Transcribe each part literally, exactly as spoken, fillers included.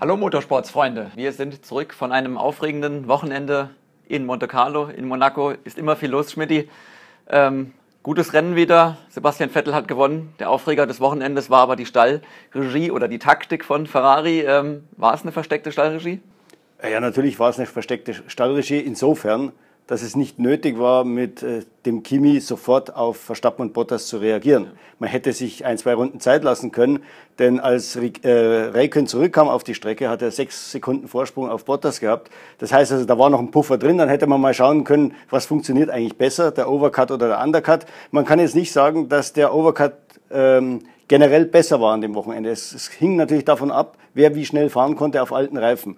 Hallo Motorsportsfreunde, wir sind zurück von einem aufregenden Wochenende in Monte Carlo, in Monaco. Ist immer viel los, Schmidti. Ähm, gutes Rennen wieder, Sebastian Vettel hat gewonnen. Der Aufreger des Wochenendes war aber die Stallregie oder die Taktik von Ferrari. Ähm, war es eine versteckte Stallregie? Ja, natürlich war es eine versteckte Stallregie insofern, dass es nicht nötig war, mit äh, dem Kimi sofort auf Verstappen und Bottas zu reagieren. Man hätte sich ein, zwei Runden Zeit lassen können, denn als äh, Räikkönen zurückkam auf die Strecke, hat er sechs Sekunden Vorsprung auf Bottas gehabt. Das heißt also, da war noch ein Puffer drin, dann hätte man mal schauen können, was funktioniert eigentlich besser, der Overcut oder der Undercut. Man kann jetzt nicht sagen, dass der Overcut ähm, generell besser war an dem Wochenende. Es, es hing natürlich davon ab, wer wie schnell fahren konnte auf alten Reifen.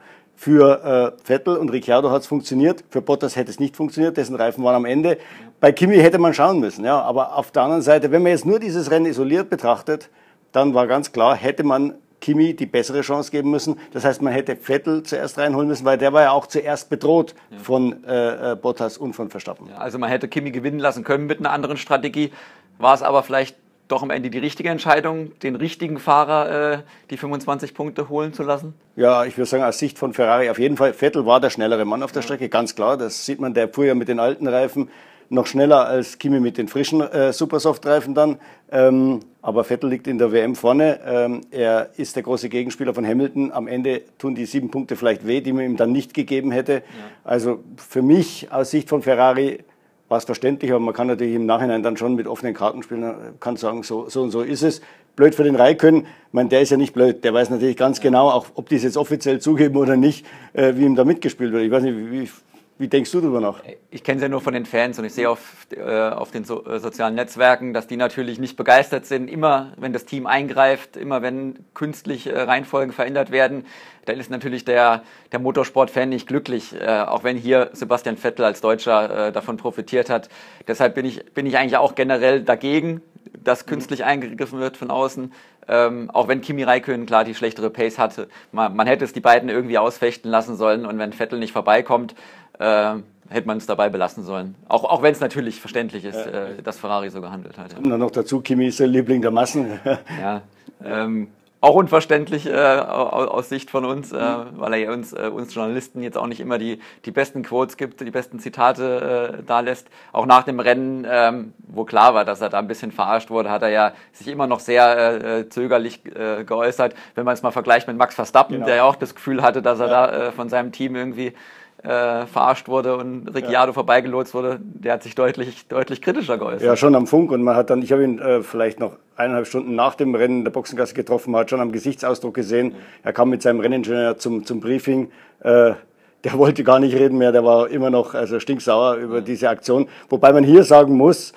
Für äh, Vettel und Ricciardo hat es funktioniert, für Bottas hätte es nicht funktioniert, dessen Reifen waren am Ende. Bei Kimi hätte man schauen müssen, ja. Aber auf der anderen Seite, wenn man jetzt nur dieses Rennen isoliert betrachtet, dann war ganz klar, hätte man Kimi die bessere Chance geben müssen. Das heißt, man hätte Vettel zuerst reinholen müssen, weil der war ja auch zuerst bedroht ja. von äh, Bottas und von Verstappen. Ja, also man hätte Kimi gewinnen lassen können mit einer anderen Strategie, war es aber vielleicht doch am Ende die richtige Entscheidung, den richtigen Fahrer äh, die fünfundzwanzig Punkte holen zu lassen? Ja, ich würde sagen, aus Sicht von Ferrari auf jeden Fall. Vettel war der schnellere Mann auf der Strecke, ganz klar. Das sieht man, der fuhr ja mit den alten Reifen noch schneller als Kimi mit den frischen äh, Supersoft-Reifen dann. Ähm, aber Vettel liegt in der W M vorne. Ähm, er ist der große Gegenspieler von Hamilton. Am Ende tun die sieben Punkte vielleicht weh, die man ihm dann nicht gegeben hätte. Ja. Also für mich aus Sicht von Ferrari war es verständlich, aber man kann natürlich im Nachhinein dann schon mit offenen Karten spielen, kann sagen, so, so und so ist es. Blöd für den Räikkönen, ich meine, der ist ja nicht blöd, der weiß natürlich ganz genau, auch ob die es jetzt offiziell zugeben oder nicht, äh, wie ihm da mitgespielt wird. Ich weiß nicht, wie, wie denkst du darüber nach? Ich kenne es ja nur von den Fans und ich sehe auf, äh, auf den so, äh, sozialen Netzwerken, dass die natürlich nicht begeistert sind. Immer, wenn das Team eingreift, immer wenn künstlich äh, Reihenfolgen verändert werden, dann ist natürlich der, der Motorsport-Fan nicht glücklich, äh, auch wenn hier Sebastian Vettel als Deutscher äh, davon profitiert hat. Deshalb bin ich, bin ich eigentlich auch generell dagegen, dass künstlich eingegriffen wird von außen. Ähm, auch wenn Kimi Räikkönen klar die schlechtere Pace hatte. Man, man hätte es die beiden irgendwie ausfechten lassen sollen und wenn Vettel nicht vorbeikommt, äh, hätte man es dabei belassen sollen. Auch, auch wenn es natürlich verständlich ist, ja. äh, dass Ferrari so gehandelt hat. Ja. Und dann noch dazu, Kimi ist der Liebling der Massen. Ja, ähm, auch unverständlich äh, aus, aus Sicht von uns, äh, weil er ja uns, äh, uns Journalisten jetzt auch nicht immer die, die besten Quotes gibt, die besten Zitate äh, da lässt. Auch nach dem Rennen, ähm, wo klar war, dass er da ein bisschen verarscht wurde, hat er ja sich immer noch sehr äh, zögerlich äh, geäußert. Wenn man es mal vergleicht mit Max Verstappen, genau. der ja auch das Gefühl hatte, dass er ja. da äh, von seinem Team irgendwie Äh, verarscht wurde und Ricciardo ja. vorbeigelotst wurde, der hat sich deutlich, deutlich kritischer geäußert. Ja, schon am Funk und man hat dann, ich habe ihn äh, vielleicht noch eineinhalb Stunden nach dem Rennen in der Boxengasse getroffen, man hat schon am Gesichtsausdruck gesehen, mhm. er kam mit seinem Renningenieur zum, zum Briefing, äh, der wollte gar nicht reden mehr, der war immer noch also stinksauer über mhm. diese Aktion, wobei man hier sagen muss,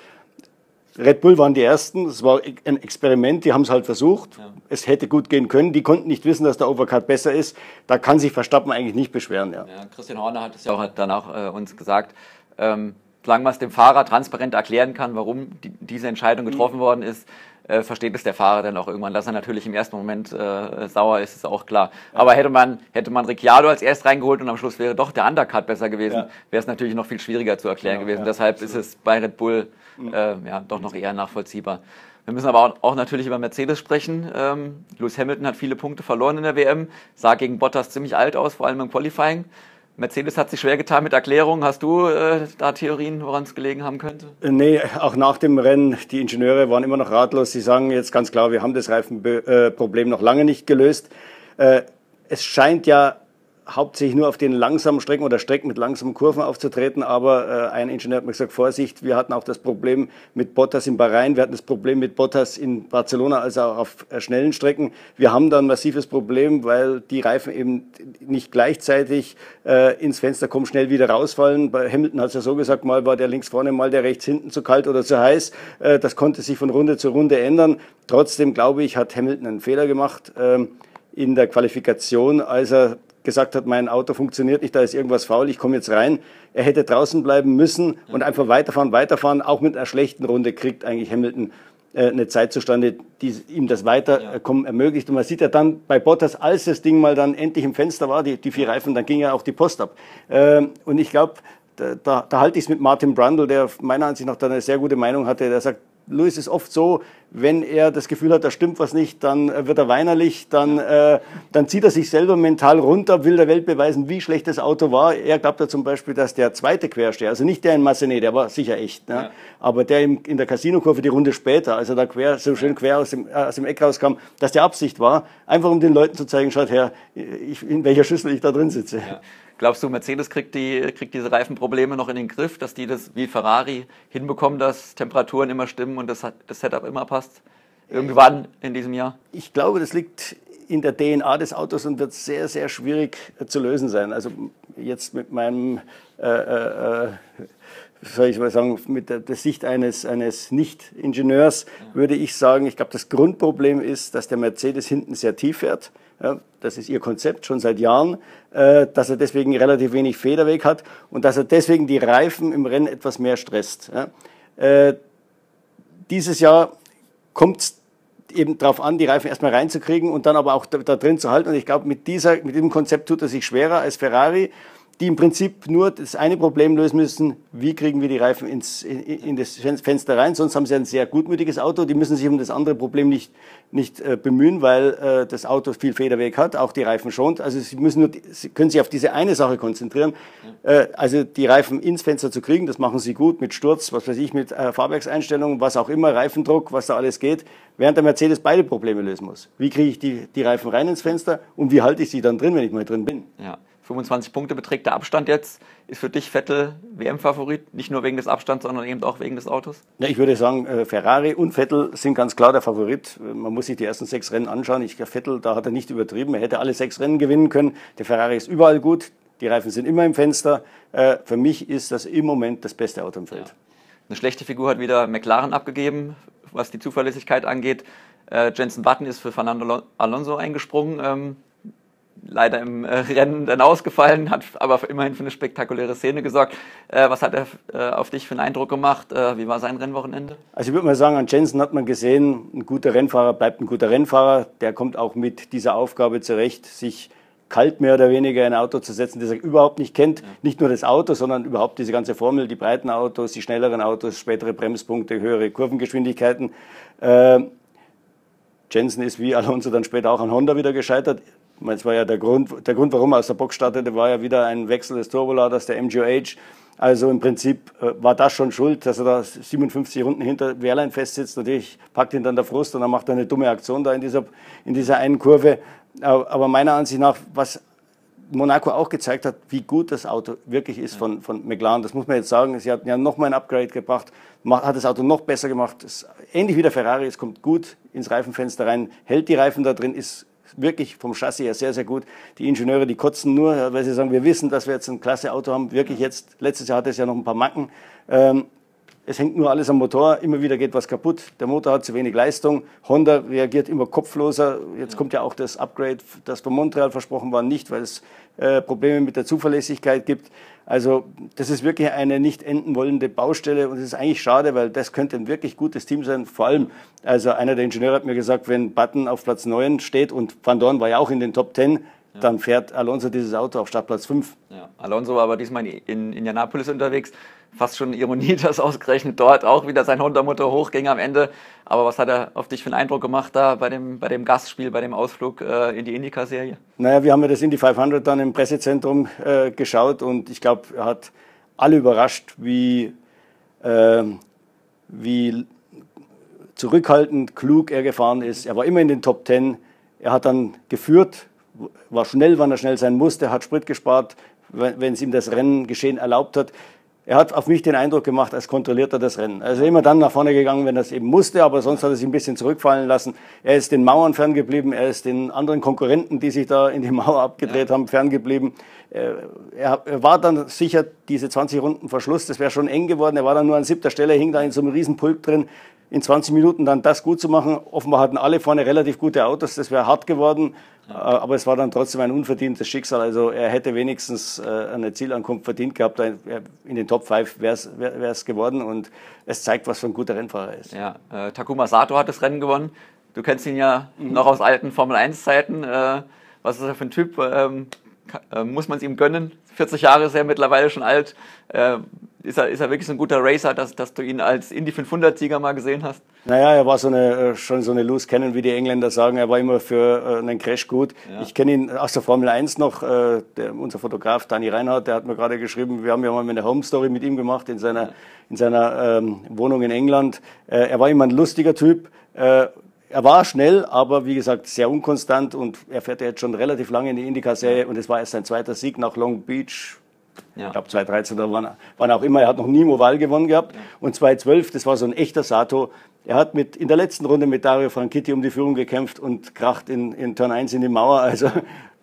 Red Bull waren die Ersten, es war ein Experiment, die haben es halt versucht, ja. es hätte gut gehen können, die konnten nicht wissen, dass der Overcut besser ist, da kann sich Verstappen eigentlich nicht beschweren. Ja. Ja, Christian Horner hat es ja auch danach äh, uns gesagt, ähm, solange man es dem Fahrer transparent erklären kann, warum die, diese Entscheidung getroffen mhm. worden ist, äh, versteht es der Fahrer dann auch irgendwann. Dass er natürlich im ersten Moment äh, sauer ist, ist auch klar. Ja. Aber hätte man, hätte man Ricciardo als erst reingeholt und am Schluss wäre doch der Undercut besser gewesen, ja. wäre es natürlich noch viel schwieriger zu erklären genau, gewesen. Ja, Deshalb absolut. ist es bei Red Bull Äh, ja, doch noch eher nachvollziehbar. Wir müssen aber auch, auch natürlich über Mercedes sprechen. Ähm, Lewis Hamilton hat viele Punkte verloren in der W M, sah gegen Bottas ziemlich alt aus, vor allem im Qualifying. Mercedes hat sich schwer getan mit Erklärungen. Hast du äh, da Theorien, woran es gelegen haben könnte? Nee, auch nach dem Rennen, die Ingenieure waren immer noch ratlos. Sie sagen jetzt ganz klar, wir haben das Reifenproblem noch lange nicht gelöst. Äh, es scheint ja hauptsächlich nur auf den langsamen Strecken oder Strecken mit langsamen Kurven aufzutreten, aber äh, ein Ingenieur hat mir gesagt, Vorsicht, wir hatten auch das Problem mit Bottas in Bahrain, wir hatten das Problem mit Bottas in Barcelona, also auch auf äh, schnellen Strecken. Wir haben da ein massives Problem, weil die Reifen eben nicht gleichzeitig äh, ins Fenster kommen, schnell wieder rausfallen. Bei Hamilton hat es ja so gesagt, mal war der links vorne, mal der rechts hinten zu kalt oder zu heiß. Äh, das konnte sich von Runde zu Runde ändern. Trotzdem, glaube ich, hat Hamilton einen Fehler gemacht äh, in der Qualifikation, als er gesagt hat, mein Auto funktioniert nicht, da ist irgendwas faul, ich komme jetzt rein. Er hätte draußen bleiben müssen und einfach weiterfahren, weiterfahren. Auch mit einer schlechten Runde kriegt eigentlich Hamilton äh, eine Zeit zustande, die ihm das Weiterkommen ermöglicht. Und man sieht ja dann bei Bottas, als das Ding mal dann endlich im Fenster war, die, die vier Reifen, dann ging ja auch die Post ab. Ähm, und ich glaube, da, da, da halte ich es mit Martin Brundle, der meiner Ansicht nach da eine sehr gute Meinung hatte, der sagt, Lewis ist oft so, wenn er das Gefühl hat, da stimmt was nicht, dann wird er weinerlich, dann, äh, dann zieht er sich selber mental runter, will der Welt beweisen, wie schlecht das Auto war. Er glaubt ja zum Beispiel, dass der zweite Quersteher, also nicht der in Massenet, der war sicher echt, ne? Ja. Aber der im, in der Casino-Kurve die Runde später, also da quer, so schön quer aus dem, aus dem Eck rauskam, dass der Absicht war, einfach um den Leuten zu zeigen, schaut her, ich, in welcher Schüssel ich da drin sitze. Ja. Glaubst du, Mercedes kriegt, die, kriegt diese Reifenprobleme noch in den Griff, dass die das wie Ferrari hinbekommen, dass Temperaturen immer stimmen und das, das Setup immer passt? Irgendwann in diesem Jahr? Ich glaube, das liegt in der D N A des Autos und wird sehr, sehr schwierig äh, zu lösen sein. Also jetzt mit meinem, äh, äh, soll ich mal sagen, mit der, der Sicht eines, eines Nicht-Ingenieurs ja. würde ich sagen, ich glaube, das Grundproblem ist, dass der Mercedes hinten sehr tief fährt. Ja, das ist ihr Konzept schon seit Jahren, äh, dass er deswegen relativ wenig Federweg hat und dass er deswegen die Reifen im Rennen etwas mehr stresst. Ja. Äh, dieses Jahr kommt es eben darauf an, die Reifen erstmal reinzukriegen und dann aber auch da, da drin zu halten. Und ich glaube, mit, dieser, mit diesem Konzept tut er sich schwerer als Ferrari, die im Prinzip nur das eine Problem lösen müssen, wie kriegen wir die Reifen ins, in, in das Fenster rein. Sonst haben sie ein sehr gutmütiges Auto, die müssen sich um das andere Problem nicht, nicht äh, bemühen, weil äh, das Auto viel Federweg hat, auch die Reifen schont. Also sie, müssen nur, sie können sich auf diese eine Sache konzentrieren, äh, also die Reifen ins Fenster zu kriegen, das machen sie gut mit Sturz, was weiß ich, mit äh, Fahrwerkseinstellungen, was auch immer, Reifendruck, was da alles geht, während der Mercedes beide Probleme lösen muss. Wie kriege ich die, die Reifen rein ins Fenster und wie halte ich sie dann drin, wenn ich mal drin bin? Ja. fünfundzwanzig Punkte beträgt der Abstand jetzt. Ist für dich Vettel W M-Favorit, nicht nur wegen des Abstands, sondern eben auch wegen des Autos? Ja, ich würde sagen, Ferrari und Vettel sind ganz klar der Favorit. Man muss sich die ersten sechs Rennen anschauen. Ich glaube, Vettel, da hat er nicht übertrieben. Er hätte alle sechs Rennen gewinnen können. Der Ferrari ist überall gut. Die Reifen sind immer im Fenster. Für mich ist das im Moment das beste Auto im Feld. Ja. Eine schlechte Figur hat wieder McLaren abgegeben, was die Zuverlässigkeit angeht. Jenson Button ist für Fernando Alonso eingesprungen. Ähm, leider im äh, Rennen dann ausgefallen, hat aber immerhin für eine spektakuläre Szene gesorgt. Äh, was hat er äh, auf dich für einen Eindruck gemacht? Äh, wie war sein Rennwochenende? Also ich würde mal sagen, an Jenson hat man gesehen, ein guter Rennfahrer bleibt ein guter Rennfahrer. Der kommt auch mit dieser Aufgabe zurecht, sich kalt mehr oder weniger in ein Auto zu setzen, das er überhaupt nicht kennt. Ja. Nicht nur das Auto, sondern überhaupt diese ganze Formel, die breiten Autos, die schnelleren Autos, spätere Bremspunkte, höhere Kurvengeschwindigkeiten. Äh, Jenson ist wie Alonso dann später auch an Honda wieder gescheitert. Das war ja der Grund, der Grund, warum er aus der Box startete, war ja wieder ein Wechsel des Turboladers, der M G O H. Also im Prinzip äh, war das schon schuld, dass er da siebenundfünfzig Runden hinter Wehrlein festsitzt. Natürlich packt ihn dann der Frust und dann macht er eine dumme Aktion da in dieser, in dieser einen Kurve. Aber, aber meiner Ansicht nach, was Monaco auch gezeigt hat, wie gut das Auto wirklich ist von, von McLaren, das muss man jetzt sagen. Sie hatten ja nochmal ein Upgrade gebracht, hat das Auto noch besser gemacht. Das, ähnlich wie der Ferrari, es kommt gut ins Reifenfenster rein, hält die Reifen da drin, ist wirklich vom Chassis her sehr, sehr gut. Die Ingenieure, die kotzen nur, weil sie sagen, wir wissen, dass wir jetzt ein klasse Auto haben. Wirklich jetzt, letztes Jahr hatte es ja noch ein paar Macken. Ähm, es hängt nur alles am Motor, immer wieder geht was kaputt. Der Motor hat zu wenig Leistung. Honda reagiert immer kopfloser. Jetzt kommt ja auch das Upgrade, das von Montreal versprochen war, nicht, weil es äh, Probleme mit der Zuverlässigkeit gibt. Also das ist wirklich eine nicht enden wollende Baustelle und es ist eigentlich schade, weil das könnte ein wirklich gutes Team sein. Vor allem, also einer der Ingenieure hat mir gesagt, wenn Button auf Platz neun steht und Van Dorn war ja auch in den Top zehn, ja, dann fährt Alonso dieses Auto auf Startplatz fünf. Ja, Alonso war aber diesmal in Indianapolis unterwegs. Fast schon Ironie, dass ausgerechnet dort auch wieder sein Honda-Motor hochging am Ende. Aber was hat er auf dich für einen Eindruck gemacht da bei dem, bei dem Gastspiel, bei dem Ausflug äh, in die Indycar-Serie? Naja, wir haben ja das Indy fünfhundert dann im Pressezentrum äh, geschaut und ich glaube, er hat alle überrascht, wie, äh, wie zurückhaltend, klug er gefahren ist. Er war immer in den Top zehn. Er hat dann geführt, war schnell, wann er schnell sein musste, hat Sprit gespart, wenn es ihm das Renngeschehen erlaubt hat. Er hat auf mich den Eindruck gemacht, als kontrolliert er das Rennen. Also immer dann nach vorne gegangen, wenn er es eben musste, aber sonst hat er sich ein bisschen zurückfallen lassen. Er ist den Mauern ferngeblieben, er ist den anderen Konkurrenten, die sich da in die Mauer abgedreht ja. haben, ferngeblieben. Er, er war dann sicher diese zwanzig Runden Verschluss, das wäre schon eng geworden. Er war dann nur an siebter Stelle, hing da in so einem riesen Pulk drin. In zwanzig Minuten dann das gut zu machen. Offenbar hatten alle vorne relativ gute Autos, das wäre hart geworden. Ja. Aber es war dann trotzdem ein unverdientes Schicksal. Also er hätte wenigstens eine Zielankunft verdient gehabt. In den Top fünf wäre es geworden und es zeigt, was für ein guter Rennfahrer er ist. Ja, äh, Takuma Sato hat das Rennen gewonnen. Du kennst ihn ja mhm. noch aus alten Formel eins Zeiten. Äh, was ist er für ein Typ? Ähm, kann, äh, muss man es ihm gönnen? vierzig Jahre ist er mittlerweile schon alt. Äh, ist er, ist er wirklich so ein guter Racer, dass, dass du ihn als Indy fünfhundert-Sieger mal gesehen hast? Naja, er war so eine, schon so eine Loose Cannon, wie die Engländer sagen. Er war immer für einen Crash gut. Ja. Ich kenne ihn aus der Formel eins noch. Äh, der, unser Fotograf Dani Reinhardt, der hat mir gerade geschrieben, wir haben ja mal eine Home Story mit ihm gemacht in seiner, ja. in seiner ähm, Wohnung in England. Äh, er war immer ein lustiger Typ. Äh, er war schnell, aber wie gesagt sehr unkonstant, und er fährt ja jetzt schon relativ lange in die IndyCar-Serie, und es war erst sein zweiter Sieg nach Long Beach. Ja. Ich glaube zweitausenddreizehn oder wann, wann auch immer. Er hat noch nie im Oval gewonnen gehabt. Ja. Und zweitausendzwölf, das war so ein echter Sato. Er hat mit, in der letzten Runde mit Dario Franchitti um die Führung gekämpft und kracht in, in Turn eins in die Mauer. Also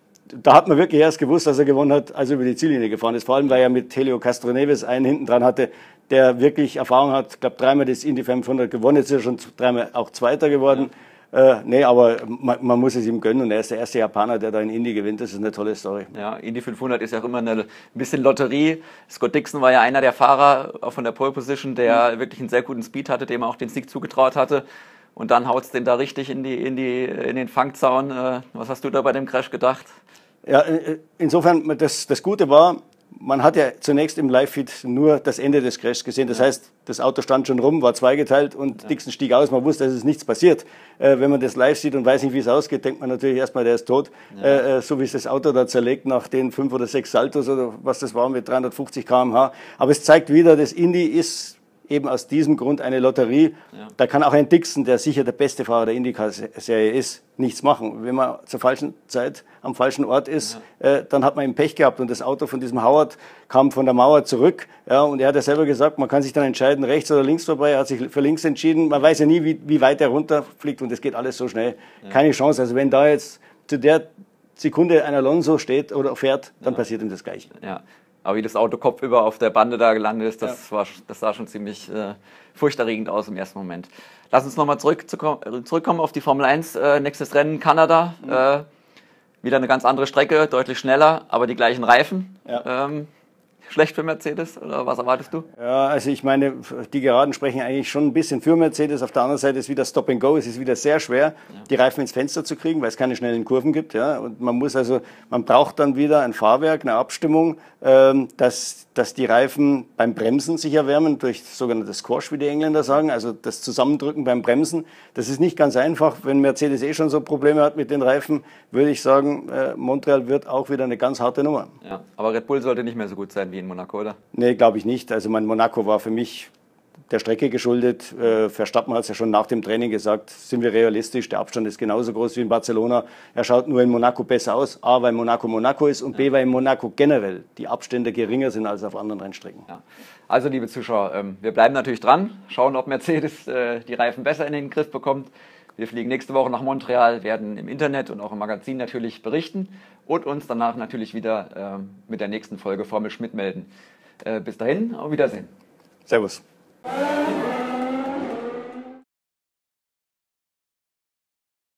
da hat man wirklich erst gewusst, dass er gewonnen hat, als er über die Ziellinie gefahren ist. Vor allem, weil er mit Helio Castroneves einen hinten dran hatte, der wirklich Erfahrung hat. Ich glaube, dreimal das Indy fünfhundert gewonnen. Jetzt ist er schon dreimal auch Zweiter geworden. Ja. Äh, nee, aber man, man muss es ihm gönnen, und er ist der erste Japaner, der da in Indy gewinnt. Das ist eine tolle Story. Ja, Indy fünfhundert ist ja auch immer eine, ein bisschen Lotterie. Scott Dixon war ja einer der Fahrer auch von der Pole Position, der mhm. wirklich einen sehr guten Speed hatte, dem er auch den Sieg zugetraut hatte. Und dann haut es den da richtig in, die, in, die, in den Fangzaun. Äh, was hast du da bei dem Crash gedacht? Ja, insofern, das, das Gute war, man hat ja zunächst im Live-Feed nur das Ende des Crashs gesehen. Das ja. heißt, das Auto stand schon rum, war zweigeteilt, und ja. Dixon stieg aus. Man wusste, es ist nichts passiert. Äh, wenn man das live sieht und weiß nicht, wie es ausgeht, denkt man natürlich erstmal, der ist tot. Ja. Äh, so wie es das Auto da zerlegt nach den fünf oder sechs Saltos oder was das war mit dreihundertfünfzig Kilometer pro Stunde. Aber es zeigt wieder, das Indy ist eben aus diesem Grund eine Lotterie. Ja. Da kann auch ein Dixon, der sicher der beste Fahrer der IndyCar-Serie ist, nichts machen. Wenn man zur falschen Zeit am falschen Ort ist, ja. äh, dann hat man eben Pech gehabt, und das Auto von diesem Howard kam von der Mauer zurück. Ja, und er hat ja selber gesagt, man kann sich dann entscheiden, rechts oder links vorbei. Er hat sich für links entschieden. Man weiß ja nie, wie, wie weit er runterfliegt, und es geht alles so schnell. Ja. Keine Chance. Also wenn da jetzt zu der Sekunde ein Alonso steht oder fährt, dann ja. passiert ihm das Gleiche. Ja. Aber wie das Auto kopfüber auf der Bande da gelandet ist, das, ja. war, das sah schon ziemlich äh, furchterregend aus im ersten Moment. Lass uns nochmal zurück, zu, zurückkommen auf die Formel eins. Äh, nächstes Rennen, Kanada. Mhm. Äh, wieder eine ganz andere Strecke, deutlich schneller, aber die gleichen Reifen. Ja. Ähm, schlecht für Mercedes, oder was erwartest du? Ja, also ich meine, die Geraden sprechen eigentlich schon ein bisschen für Mercedes. Auf der anderen Seite ist wieder Stop and Go. Es ist wieder sehr schwer, ja. die Reifen ins Fenster zu kriegen, weil es keine schnellen Kurven gibt. Ja. Und man muss also, man braucht dann wieder ein Fahrwerk, eine Abstimmung, ähm, dass, dass die Reifen beim Bremsen sich erwärmen durch sogenanntes Squash, wie die Engländer sagen, also das Zusammendrücken beim Bremsen. Das ist nicht ganz einfach. Wenn Mercedes eh schon so Probleme hat mit den Reifen, würde ich sagen, äh, Montreal wird auch wieder eine ganz harte Nummer. Ja, aber Red Bull sollte nicht mehr so gut sein wie in Monaco, oder? Nee, glaube ich nicht. Also mein Monaco war für mich der Strecke geschuldet. Äh, Verstappen hat es ja schon nach dem Training gesagt, sind wir realistisch, der Abstand ist genauso groß wie in Barcelona. Er schaut nur in Monaco besser aus. A, weil Monaco Monaco ist, und B, weil in Monaco generell die Abstände geringer sind als auf anderen Rennstrecken. Ja. Also liebe Zuschauer, ähm, wir bleiben natürlich dran, schauen, ob Mercedes äh, die Reifen besser in den Griff bekommt. Wir fliegen nächste Woche nach Montreal, werden im Internet und auch im Magazin natürlich berichten und uns danach natürlich wieder äh, mit der nächsten Folge Formel Schmidt melden. Äh, bis dahin, auf Wiedersehen. Servus.